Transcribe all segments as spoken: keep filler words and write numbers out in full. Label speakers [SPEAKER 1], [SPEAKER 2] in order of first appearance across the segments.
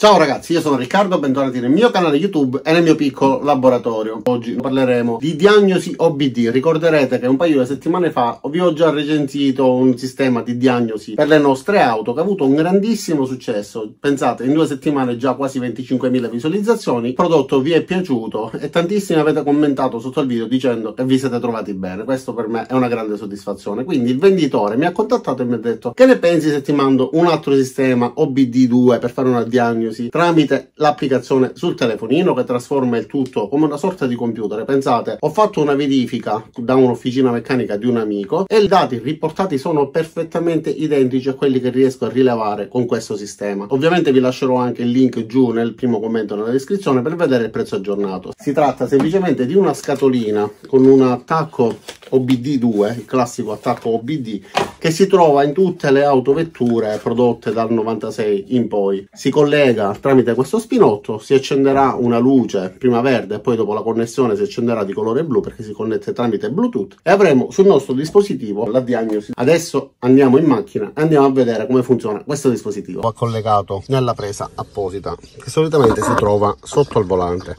[SPEAKER 1] Ciao ragazzi, io sono Riccardo, bentornati nel mio canale YouTube e nel mio piccolo laboratorio. Oggi parleremo di diagnosi O B D. Ricorderete che un paio di settimane fa vi ho già recensito un sistema di diagnosi per le nostre auto che ha avuto un grandissimo successo. Pensate, in due settimane già quasi venticinquemila visualizzazioni, il prodotto vi è piaciuto e tantissimi avete commentato sotto il video dicendo che vi siete trovati bene. Questo per me è una grande soddisfazione. Quindi il venditore mi ha contattato e mi ha detto: che ne pensi se ti mando un altro sistema O B D due per fare una diagnosi tramite l'applicazione sul telefonino che trasforma il tutto come una sorta di computer. Pensate, ho fatto una verifica da un'officina meccanica di un amico e i dati riportati sono perfettamente identici a quelli che riesco a rilevare con questo sistema. Ovviamente vi lascerò anche il link giù nel primo commento nella descrizione per vedere il prezzo aggiornato. Si tratta semplicemente di una scatolina con un attacco O B D due, il classico attacco O B D, che si trova in tutte le autovetture prodotte dal novantasei in poi. Si collega tramite questo spinotto, si accenderà una luce prima verde e poi dopo la connessione si accenderà di colore blu perché si connette tramite Bluetooth e avremo sul nostro dispositivo la diagnosi. Adesso andiamo in macchina e andiamo a vedere come funziona questo dispositivo. Va collegato nella presa apposita che solitamente si trova sotto al volante.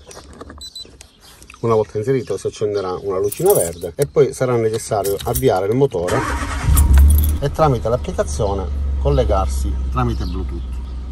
[SPEAKER 1] Una volta inserito si accenderà una lucina verde e poi sarà necessario avviare il motore e tramite l'applicazione collegarsi tramite Bluetooth.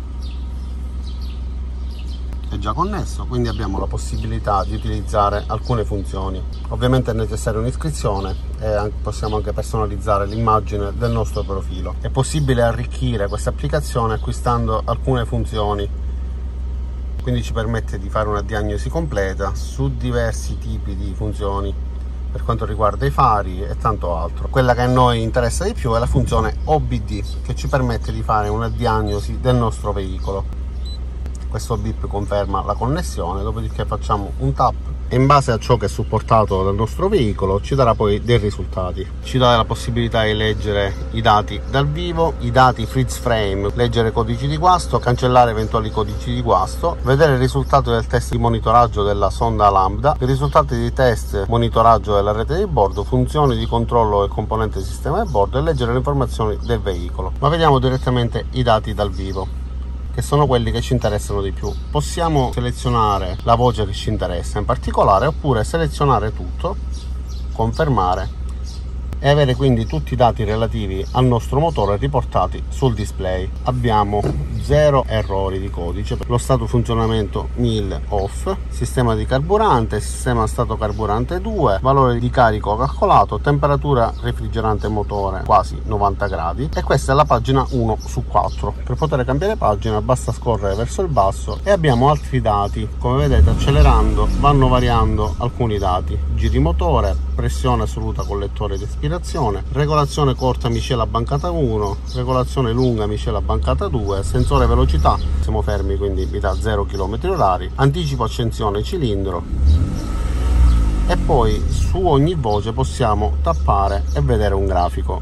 [SPEAKER 1] È già connesso, quindi abbiamo la possibilità di utilizzare alcune funzioni. Ovviamente è necessaria un'iscrizione e possiamo anche personalizzare l'immagine del nostro profilo. È possibile arricchire questa applicazione acquistando alcune funzioni, quindi ci permette di fare una diagnosi completa su diversi tipi di funzioni per quanto riguarda i fari e tanto altro. Quella che a noi interessa di più è la funzione O B D, che ci permette di fare una diagnosi del nostro veicolo. Questo bip conferma la connessione, dopodiché facciamo un tap e in base a ciò che è supportato dal nostro veicolo ci darà poi dei risultati. Ci dà la possibilità di leggere i dati dal vivo, i dati freeze frame, leggere codici di guasto, cancellare eventuali codici di guasto, vedere il risultato del test di monitoraggio della sonda lambda, i risultati di test monitoraggio della rete di bordo, funzioni di controllo del componente sistema di bordo e leggere le informazioni del veicolo. Ma vediamo direttamente i dati dal vivo, che sono quelli che ci interessano di più. Possiamo selezionare la voce che ci interessa in particolare oppure selezionare tutto, confermare e avere quindi tutti i dati relativi al nostro motore riportati sul display. Abbiamo zero errori di codice, lo stato funzionamento mille off, sistema di carburante, sistema stato carburante due, valore di carico calcolato, temperatura refrigerante motore quasi novanta gradi e questa è la pagina uno su quattro. Per poter cambiare pagina basta scorrere verso il basso e abbiamo altri dati. Come vedete, accelerando vanno variando alcuni dati: giri motore, pressione assoluta collettore di aspirazione, regolazione corta miscela bancata uno, regolazione lunga miscela bancata due, sensore velocità, siamo fermi quindi mi dà zero chilometri orari, anticipo accensione cilindro e poi su ogni voce possiamo tappare e vedere un grafico.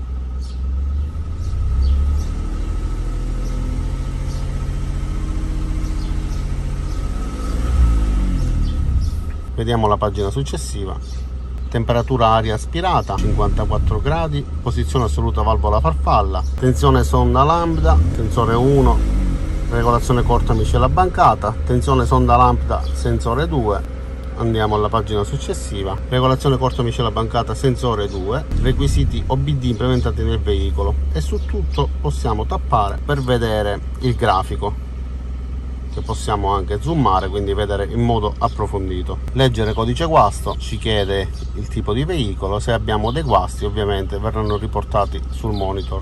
[SPEAKER 1] Vediamo la pagina successiva. Temperatura aria aspirata cinquantaquattro gradi, posizione assoluta valvola farfalla, tensione sonda lambda, sensore uno, regolazione corta miscela bancata, tensione sonda lambda sensore due. Andiamo alla pagina successiva, regolazione corta miscela bancata sensore due, requisiti O B D implementati nel veicolo e su tutto possiamo tappare per vedere il grafico, che possiamo anche zoomare, quindi vedere in modo approfondito. Leggere codice guasto, ci chiede il tipo di veicolo, se abbiamo dei guasti ovviamente verranno riportati sul monitor.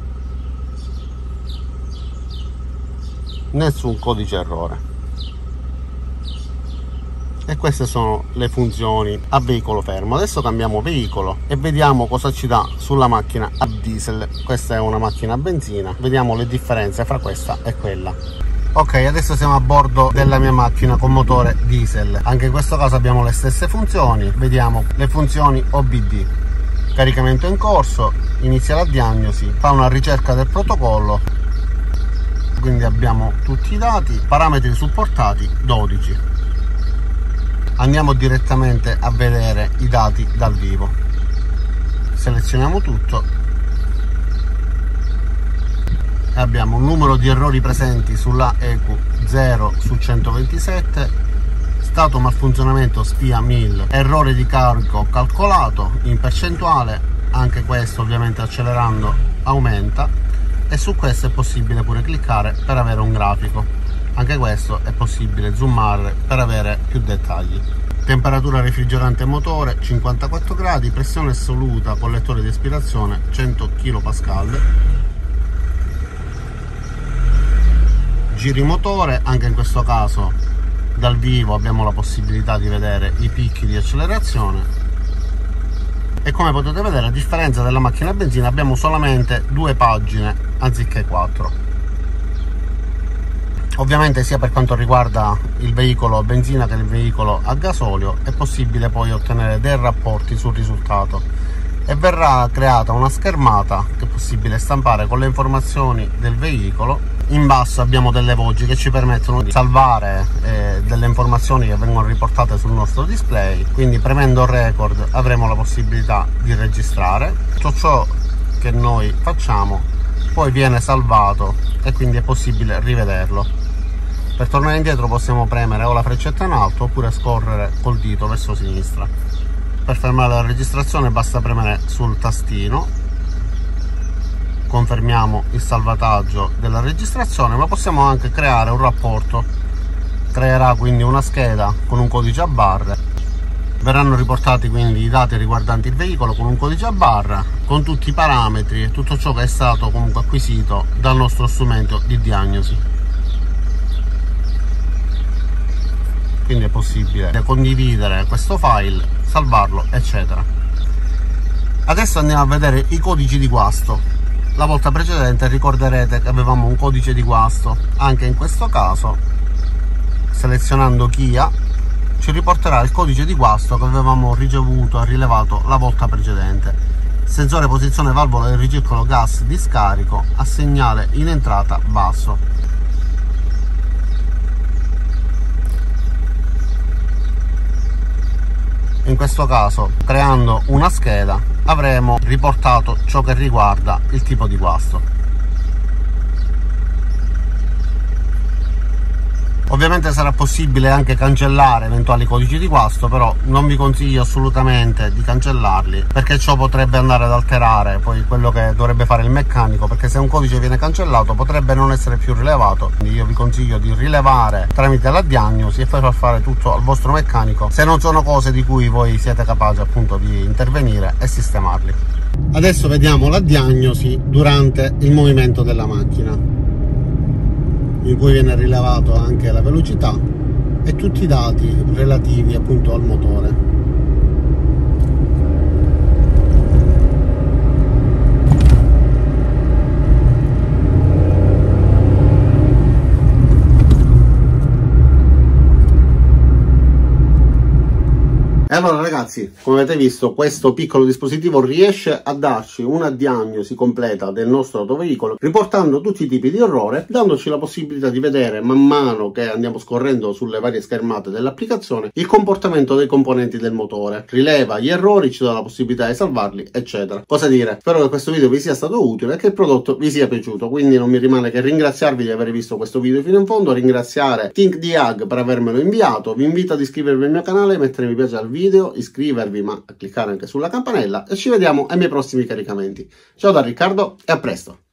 [SPEAKER 1] Nessun codice errore. E queste sono le funzioni a veicolo fermo. Adesso cambiamo veicolo e vediamo cosa ci dà sulla macchina a diesel. Questa è una macchina a benzina, vediamo le differenze fra questa e quella. Ok, adesso siamo a bordo della mia macchina con motore diesel. Anche in questo caso abbiamo le stesse funzioni. Vediamo le funzioni O B D. Caricamento in corso, inizia la diagnosi, fa una ricerca del protocollo. Quindi abbiamo tutti i dati, parametri supportati dodici. Andiamo direttamente a vedere i dati dal vivo. Selezioniamo tutto e abbiamo un numero di errori presenti sulla E Q zero su centoventisette, stato malfunzionamento spia mille, errore di carico calcolato in percentuale, anche questo ovviamente accelerando aumenta, e su questo è possibile pure cliccare per avere un grafico, anche questo è possibile zoomare per avere più dettagli. Temperatura refrigerante motore cinquantaquattro gradi, pressione assoluta con lettore di aspirazione cento chilopascal, giri motore, anche in questo caso dal vivo abbiamo la possibilità di vedere i picchi di accelerazione, e come potete vedere, a differenza della macchina a benzina, abbiamo solamente due pagine anziché quattro. Ovviamente sia per quanto riguarda il veicolo a benzina che il veicolo a gasolio è possibile poi ottenere dei rapporti sul risultato, e verrà creata una schermata che è possibile stampare con le informazioni del veicolo. In basso abbiamo delle voci che ci permettono di salvare eh, delle informazioni che vengono riportate sul nostro display, quindi premendo record avremo la possibilità di registrare tutto ciò che noi facciamo, poi viene salvato e quindi è possibile rivederlo. Per tornare indietro possiamo premere o la freccetta in alto oppure scorrere col dito verso sinistra. Per fermare la registrazione basta premere sul tastino, confermiamo il salvataggio della registrazione, ma possiamo anche creare un rapporto. Creerà quindi una scheda con un codice a barre, verranno riportati quindi i dati riguardanti il veicolo con un codice a barra, con tutti i parametri e tutto ciò che è stato comunque acquisito dal nostro strumento di diagnosi. Quindi è possibile condividere questo file, salvarlo, eccetera. Adesso andiamo a vedere i codici di guasto. La volta precedente ricorderete che avevamo un codice di guasto, anche in questo caso selezionando Kia ci riporterà il codice di guasto che avevamo ricevuto e rilevato la volta precedente. Sensore posizione valvola del ricircolo gas di scarico a segnale in entrata basso. In questo caso, creando una scheda, avremo riportato ciò che riguarda il tipo di guasto. Ovviamente sarà possibile anche cancellare eventuali codici di guasto, però non vi consiglio assolutamente di cancellarli, perché ciò potrebbe andare ad alterare poi quello che dovrebbe fare il meccanico, perché se un codice viene cancellato potrebbe non essere più rilevato. Quindi io vi consiglio di rilevare tramite la diagnosi e poi far fare tutto al vostro meccanico, se non sono cose di cui voi siete capaci appunto di intervenire e sistemarli. Adesso vediamo la diagnosi durante il movimento della macchina, in cui viene rilevato anche la velocità e tutti i dati relativi appunto al motore. E allora ragazzi, come avete visto, questo piccolo dispositivo riesce a darci una diagnosi completa del nostro autoveicolo, riportando tutti i tipi di errore, dandoci la possibilità di vedere man mano che andiamo scorrendo sulle varie schermate dell'applicazione il comportamento dei componenti del motore, rileva gli errori, ci dà la possibilità di salvarli, eccetera. Cosa dire? Spero che questo video vi sia stato utile e che il prodotto vi sia piaciuto, quindi non mi rimane che ringraziarvi di aver visto questo video fino in fondo, ringraziare ThinkDiag per avermelo inviato, vi invito ad iscrivervi al mio canale, mettere mi piace al video, video, iscrivervi ma a cliccare anche sulla campanella, e ci vediamo ai miei prossimi caricamenti. Ciao da Riccardo e a presto!